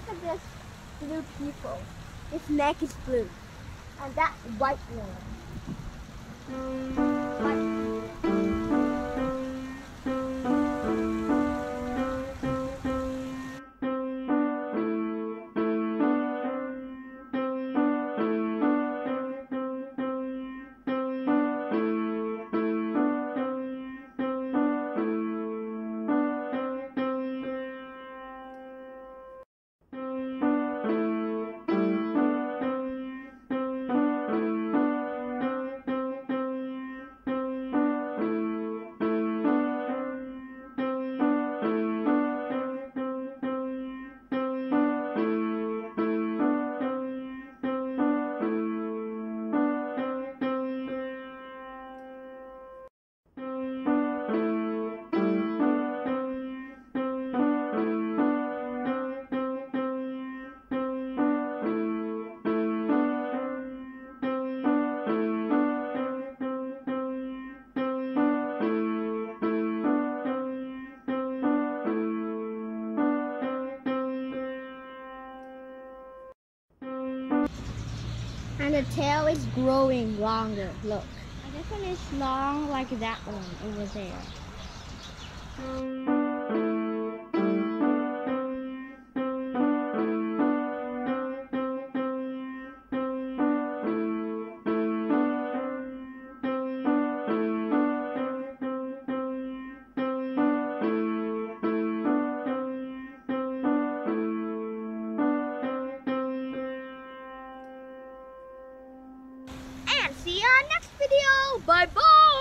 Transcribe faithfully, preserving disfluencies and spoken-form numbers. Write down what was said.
look at this blue peafowl. Its neck is blue, and that's white one. White. And the tail is growing longer, look. And this one is long like that one over there. See you on next video. Bye bye.